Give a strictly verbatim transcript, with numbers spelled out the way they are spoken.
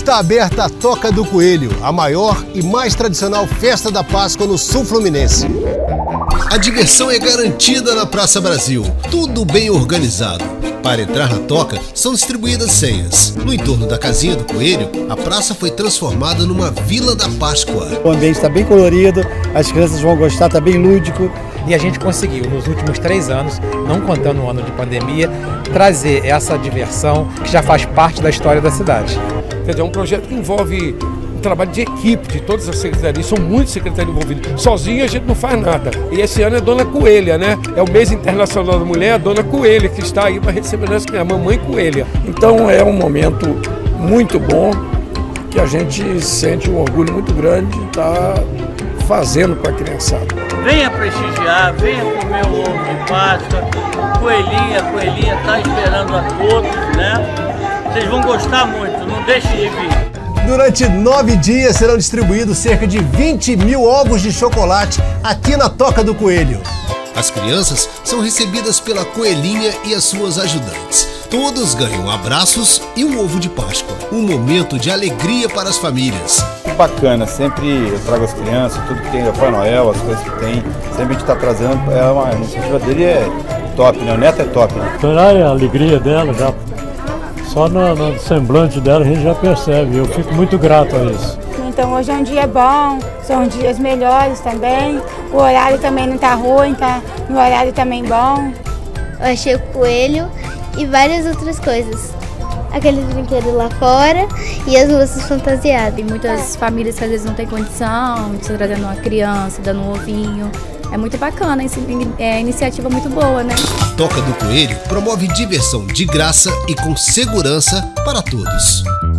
Está aberta a Toca do Coelho, a maior e mais tradicional festa da Páscoa no sul fluminense. A diversão é garantida na Praça Brasil, tudo bem organizado. Para entrar na toca, são distribuídas senhas. No entorno da casinha do coelho, a praça foi transformada numa Vila da Páscoa. O ambiente está bem colorido, as crianças vão gostar, está bem lúdico. E a gente conseguiu, nos últimos três anos, não contando o ano de pandemia, trazer essa diversão que já faz parte da história da cidade. Quer dizer, é um projeto que envolve um trabalho de equipe de todas as secretarias, são muitos secretários envolvidos. Sozinho a gente não faz nada. E esse ano é Dona Coelha, né? É o mês internacional da mulher, a Dona Coelha, que está aí para receber a Mamãe Coelha. Então é um momento muito bom, que a gente sente um orgulho muito grande de estar fazendo para a criançada. Venha prestigiar, venha comer o ovo de Páscoa, Coelhinha, Coelhinha está esperando a todos, né? Vocês vão gostar muito, não deixe de vir. Durante nove dias serão distribuídos cerca de vinte mil ovos de chocolate aqui na Toca do Coelho. As crianças são recebidas pela Coelhinha e as suas ajudantes. Todos ganham abraços e um ovo de Páscoa. Um momento de alegria para as famílias. Bacana, sempre eu trago as crianças, tudo que tem da Papai Noel, as coisas que tem, sempre a gente está trazendo, é uma a iniciativa dele é top, né? O neto é top, né? Olha a alegria dela, já, só no, no semblante dela a gente já percebe, eu fico muito grato a isso. Então hoje é um dia bom, são dias melhores também, o horário também não está ruim, tá no horário também bom. Eu achei o coelho e várias outras coisas. Aqueles brinquedos lá fora e as moças fantasiadas. Tem muitas famílias que às vezes não têm condição de estar trazendo uma criança, dando um ovinho. É muito bacana, é iniciativa muito boa, né? Toca do Coelho promove diversão de graça e com segurança para todos.